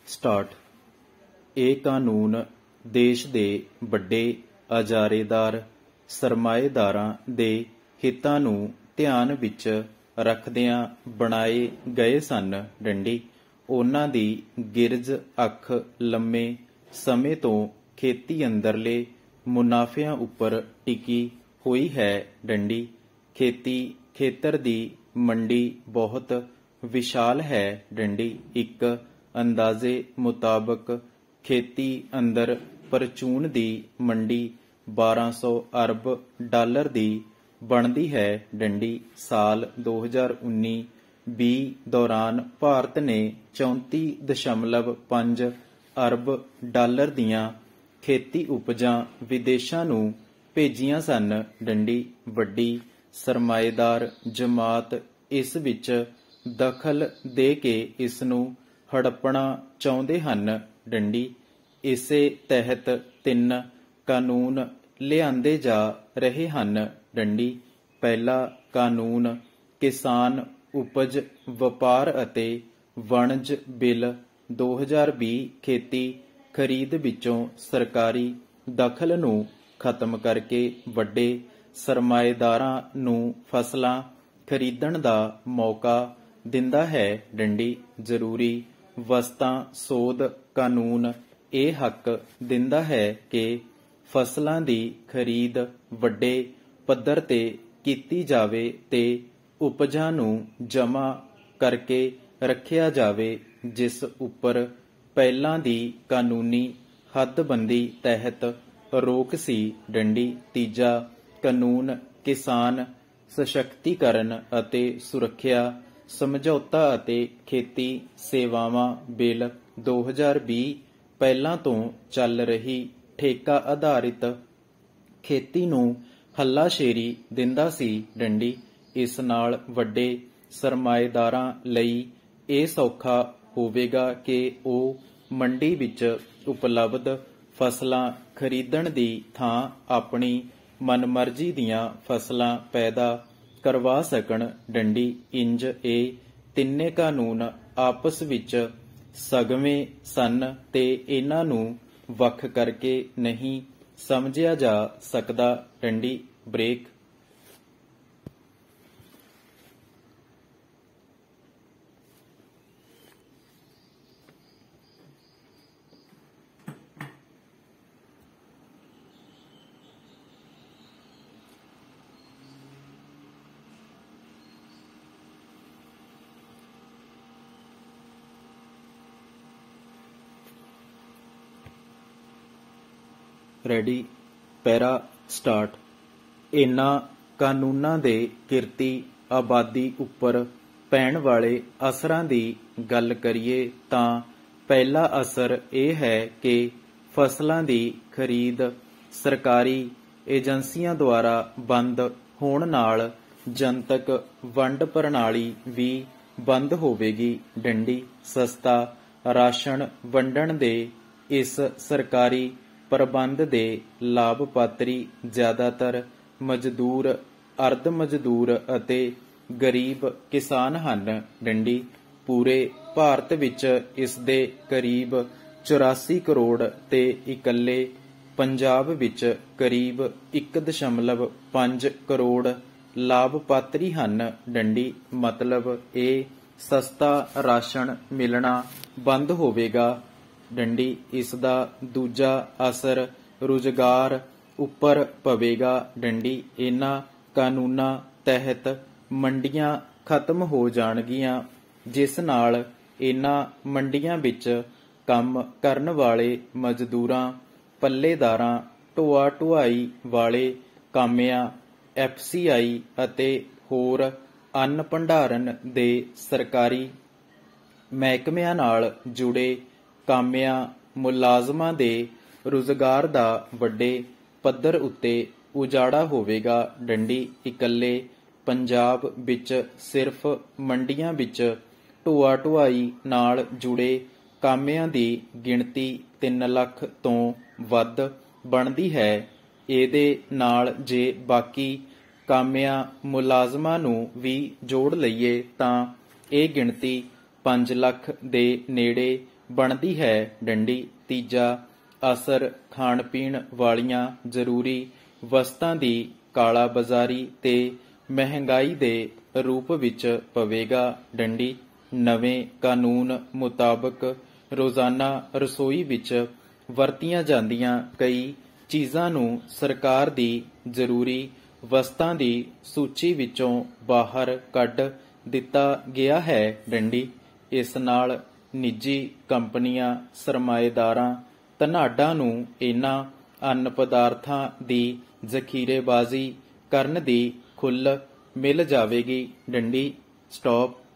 Start. ਇਹ ਕਾਨੂੰਨ ਦੇਸ਼ ਦੇ ਵੱਡੇ ਇਜਾਰੇਦਾਰ ਸਰਮਾਏਦਾਰਾਂ ਦੇ ਹਿੱਤਾਂ ਨੂੰ ਧਿਆਨ ਵਿੱਚ ਰੱਖਦਿਆਂ ਬਣਾਏ ਗਏ ਸਨ। ਡੰਡੀ ਉਹਨਾਂ ਦੀ ਗਿਰਜ ਅੱਖ ਲੰਮੇ ਸਮੇਂ ਤੋਂ ਖੇਤੀ ਅੰਦਰਲੇ ਮੁਨਾਫਿਆਂ ਉੱਪਰ ਟਿਕੀ ਹੋਈ ਹੈ। ਡੰਡੀ ਖੇਤੀ ਖੇਤਰ ਦੀ ਮੰਡੀ ਬਹੁਤ ਵਿਸ਼ਾਲ ਹੈ। ਡੰਡੀ ਇੱਕ ਅੰਦਾਜ਼ੇ ਮੁਤਾਬਕ ਖੇਤੀ ਅੰਦਰ ਪਰਚੂਨ ਦੀ ਮੰਡੀ 1200 ਅਰਬ ਡਾਲਰ ਦੀ ਬਣਦੀ ਹੈ। ਡੰਡੀ ਸਾਲ 2019-20 ਦੌਰਾਨ ਭਾਰਤ ਨੇ 34.5 ਅਰਬ ਡਾਲਰ ਦੀਆਂ ਖੇਤੀ ਉਪਜਾਂ ਵਿਦੇਸ਼ਾਂ ਨੂੰ ਭੇਜੀਆਂ ਸਨ। ਡੰਡੀ ਵੱਡੀ ਸਰਮਾਏਦਾਰ ਜਮਾਤ ਇਸ ਵਿੱਚ ਦਖਲ ਦੇ ਕੇ ਇਸ ਨੂੰ ਹੜੱਪਣਾ ਚਾਹੁੰਦੇ ਹਨ। ਡੰਡੀ ਇਸੇ ਤਹਿਤ 3 ਕਾਨੂੰਨ ਲਿਆਂਦੇ ਜਾ ਰਹੇ ਹਨ। ਡੰਡੀ ਪਹਿਲਾ ਕਾਨੂੰਨ ਕਿਸਾਨ ਉਪਜ ਵਪਾਰ ਅਤੇ ਵਣਜ ਬਿੱਲ 2020 ਖੇਤੀ ਖਰੀਦ ਵਿੱਚੋਂ ਸਰਕਾਰੀ ਦਖਲ ਨੂੰ ਖਤਮ ਕਰਕੇ ਵੱਡੇ ਸਰਮਾਏਦਾਰਾਂ ਨੂੰ ਫਸਲਾਂ ਖਰੀਦਣ ਦਾ ਮੌਕਾ ਦਿੰਦਾ ਹੈ। ਡੰਡੀ ਜ਼ਰੂਰੀ ਵਸਤਾਂ ਸੋਧ ਕਾਨੂੰਨ ਇਹ ਹੱਕ ਦਿੰਦਾ ਹੈ ਕਿ ਫਸਲਾਂ ਦੀ ਖਰੀਦ ਵੱਡੇ ਪੱਧਰ ਤੇ ਕੀਤੀ ਜਾਵੇ ਤੇ ਉਪਜਾਂ ਨੂੰ ਜਮ੍ਹਾਂ ਕਰਕੇ ਰੱਖਿਆ ਜਾਵੇ, ਜਿਸ ਉੱਪਰ ਪਹਿਲਾਂ ਦੀ ਕਾਨੂੰਨੀ ਹੱਦਬੰਦੀ ਤਹਿਤ ਰੋਕ ਸੀ। ਡੰਡੀ ਤੀਜਾ ਕਾਨੂੰਨ ਕਿਸਾਨ ਸਸ਼ਕਤੀਕਰਨ ਅਤੇ ਸੁਰੱਖਿਆ ਸਮਝੌਤਾ ਅਤੇ ਖੇਤੀ ਸੇਵਾਵਾਂ ਬਿੱਲ 2020 ਪਹਿਲਾਂ ਤੋਂ ਚੱਲ ਰਹੀ ਠੇਕਾ ਆਧਾਰਿਤ ਖੇਤੀ ਨੂੰ ਹੱਲਾਸ਼ੇਰੀ ਦਿੰਦਾ ਸੀ। ਡੰਡੀ ਇਸ ਨਾਲ ਵੱਡੇ ਸਰਮਾਏਦਾਰਾਂ ਲਈ ਇਹ ਸੌਖਾ ਹੋਵੇਗਾ ਕਿ ਉਹ ਮੰਡੀ ਵਿੱਚ ਉਪਲਬਧ ਫਸਲਾਂ ਖਰੀਦਣ ਦੀ ਥਾਂ ਆਪਣੀ ਮਨਮਰਜ਼ੀ ਦੀਆਂ ਫਸਲਾਂ ਪੈਦਾ ਕਰਵਾ ਸਕਣ। ਡੰਡੀ ਇੰਜ ਇਹ ਤਿੰਨੇ ਕਾਨੂੰਨ ਆਪਸ ਵਿੱਚ ਸਗਵੇਂ ਸਨ ਤੇ ਇਹਨਾਂ ਨੂੰ ਵੱਖ ਕਰਕੇ ਨਹੀਂ ਸਮਝਿਆ ਜਾ ਸਕਦਾ। ਡੰਡੀ ਬ੍ਰੇਕ। ਰੈਡੀ। ਪੈਰਾ ਸਟਾਰਟ। ਇਹਨਾਂ ਕਾਨੂੰਨਾਂ ਦੇ ਕਿਰਤੀ ਆਬਾਦੀ ਉੱਪਰ ਪੈਣ ਵਾਲੇ ਅਸਰਾਂ ਦੀ ਗੱਲ ਕਰੀਏ ਤਾਂ ਪਹਿਲਾ ਅਸਰ ਇਹ ਹੈ ਕਿ ਫਸਲਾਂ ਦੀ ਖਰੀਦ ਸਰਕਾਰੀ ਏਜੰਸੀਆਂ ਦੁਆਰਾ ਬੰਦ ਹੋਣ ਨਾਲ ਜਨਤਕ ਵੰਡ ਪ੍ਰਣਾਲੀ ਵੀ ਬੰਦ ਹੋਵੇਗੀ। ਡੰਡੀ ਸਸਤਾ ਰਾਸ਼ਨ ਵੰਡਣ ਦੇ ਇਸ ਸਰਕਾਰੀ ਪ੍ਰਬੰਧ ਦੇ ਲਾਭਪਾਤਰੀ ਜ਼ਿਆਦਾਤਰ ਮਜ਼ਦੂਰ, ਅਰਧ ਮਜ਼ਦੂਰ ਅਤੇ ਗਰੀਬ ਕਿਸਾਨ ਹਨ। ਡੰਡੀ ਪੂਰੇ ਭਾਰਤ ਵਿੱਚ ਇਸ ਦੇ ਕਰੀਬ 84 ਕਰੋੜ ਤੇ ਇਕੱਲੇ ਪੰਜਾਬ ਵਿੱਚ ਕਰੀਬ 1.5 ਕਰੋੜ ਲਾਭਪਾਤਰੀ ਹਨ। ਡੰਡੀ ਮਤਲਬ ਇਹ ਸਸਤਾ ਰਾਸ਼ਨ ਮਿਲਣਾ ਬੰਦ ਹੋਵੇਗਾ। ਡੰਡੀ ਇਸ ਦਾ ਦੂਜਾ ਅਸਰ ਰੁਜ਼ਗਾਰ ਉੱਪਰ ਪਵੇਗਾ। ਡੰਡੀ ਇਹਨਾਂ ਕਾਨੂੰਨਾਂ ਤਹਿਤ ਮੰਡੀਆਂ ਖਤਮ ਹੋ ਜਾਣਗੀਆਂ, ਜਿਸ ਨਾਲ ਇਹਨਾਂ ਮੰਡੀਆਂ ਵਿੱਚ ਕੰਮ ਕਰਨ ਵਾਲੇ ਮਜ਼ਦੂਰਾਂ, ਪੱਲੇਦਾਰਾਂ, ਢੋਆ ਢੁਆਈ ਵਾਲੇ ਕਾਮਿਆਂ, FCI ਅਤੇ ਹੋਰ ਅੰਨ ਭੰਡਾਰਨ ਦੇ ਸਰਕਾਰੀ ਮਹਿਕਮਿਆਂ ਨਾਲ ਜੁੜੇ ਕਾਮਿਆਂ ਮੁਲਾਜ਼ਮਾਂ ਦੇ ਰੁਜ਼ਗਾਰ ਦਾ ਵੱਡੇ ਪੱਧਰ ਉੱਤੇ ਉਜਾੜਾ ਹੋਵੇਗਾ। ਡੰਡੀ ਇਕੱਲੇ ਪੰਜਾਬ ਵਿੱਚ ਸਿਰਫ ਮੰਡੀਆਂ ਵਿੱਚ ਢੋਆ ਢੁਆਈ ਨਾਲ ਜੁੜੇ ਕਾਮਿਆਂ ਦੀ ਗਿਣਤੀ 3 ਲੱਖ ਤੋਂ ਵੱਧ ਬਣਦੀ ਹੈ। ਇਹਦੇ ਨਾਲ ਜੇ ਬਾਕੀ ਕਾਮਿਆਂ ਮੁਲਾਜ਼ਮਾਂ ਨੂੰ ਵੀ ਜੋੜ ਲਈਏ ਤਾਂ ਇਹ ਗਿਣਤੀ 5 ਲੱਖ ਦੇ ਨੇੜੇ ਬਣਦੀ ਹੈ ਡੰਡੀ। ਤੀਜਾ, ਅਸਰ ਖਾਣ ਪੀਣ ਵਾਲੀਆਂ ਜ਼ਰੂਰੀ ਵਸਤਾਂ ਦੀ ਕਾਲਾਬਾਜ਼ਾਰੀ ਤੇ ਮਹਿੰਗਾਈ ਦੇ ਰੂਪ ਵਿੱਚ ਪਵੇਗਾ ਡੰਡੀ। ਨਵੇਂ ਕਾਨੂੰਨ ਮੁਤਾਬਕ ਰੋਜ਼ਾਨਾ ਰਸੋਈ ਵਿੱਚ ਵਰਤੀਆਂ ਜਾਂਦੀਆਂ ਕਈ ਚੀਜ਼ਾਂ ਨੂੰ ਸਰਕਾਰ ਦੀ ਜ਼ਰੂਰੀ ਵਸਤਾਂ ਦੀ ਸੂਚੀ ਵਿੱਚੋਂ ਬਾਹਰ ਕੱਢ ਦਿੱਤਾ ਗਿਆ ਹੈ ਡੰਡੀ। ਇਸ ਨਾਲ ਨਿੱਜੀ ਕੰਪਨੀਆਂ, ਸਰਮਾਏਦਾਰਾਂ, ਧਨਾਢਾਂ ਨੂੰ ਇਨ੍ਹਾਂ ਅੰਨ ਪਦਾਰਥਾਂ ਦੀ ਜ਼ਖੀਰੇਬਾਜ਼ੀ ਕਰਨ ਦੀ ਖੁੱਲ੍ਹ ਮਿਲ ਜਾਵੇਗੀ ਡੰਡੀ। ਸਟਾਪ।